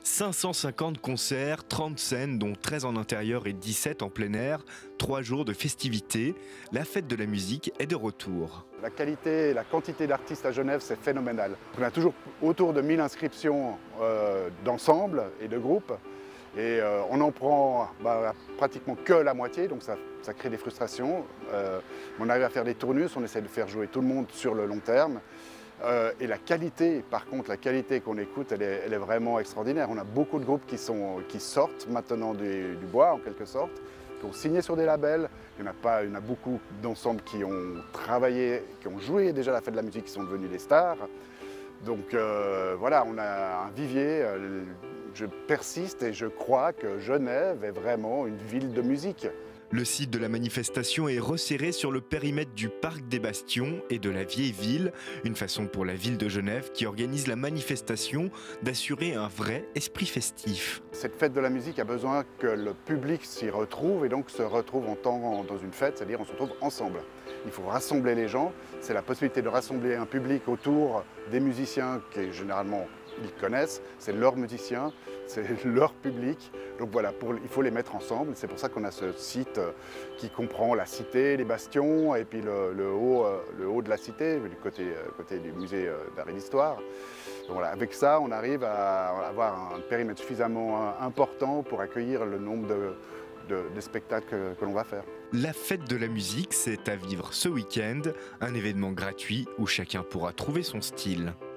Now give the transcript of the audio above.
550 concerts, 30 scènes, dont 13 en intérieur et 17 en plein air, 3 jours de festivités. La fête de la musique est de retour. La qualité et la quantité d'artistes à Genève, c'est phénoménal. On a toujours autour de 1000 inscriptions d'ensembles et de groupes. Et on en prend pratiquement que la moitié, donc ça crée des frustrations. On arrive à faire des tournus, on essaie de faire jouer tout le monde sur le long terme. Et la qualité, par contre, la qualité qu'on écoute, elle est vraiment extraordinaire. On a beaucoup de groupes qui sortent maintenant du bois, en quelque sorte, qui ont signé sur des labels. Il y en a beaucoup d'ensembles qui ont travaillé, qui ont joué déjà la fête de la musique, qui sont devenus des stars. Donc voilà, on a un vivier. Je persiste et je crois que Genève est vraiment une ville de musique. Le site de la manifestation est resserré sur le périmètre du Parc des Bastions et de la Vieille Ville, une façon pour la ville de Genève, qui organise la manifestation, d'assurer un vrai esprit festif. Cette fête de la musique a besoin que le public s'y retrouve et donc se retrouve dans une fête, c'est-à-dire on se retrouve ensemble. Il faut rassembler les gens, c'est la possibilité de rassembler un public autour des musiciens qui généralement ils connaissent, c'est leurs musiciens, c'est leur public. Donc voilà, il faut les mettre ensemble. C'est pour ça qu'on a ce site qui comprend la cité, les bastions et puis le haut de la cité, du côté du musée d'art et d'histoire. Donc voilà, avec ça, on arrive à avoir un périmètre suffisamment important pour accueillir le nombre de spectacles que l'on va faire. La fête de la musique, c'est à vivre ce week-end, un événement gratuit où chacun pourra trouver son style.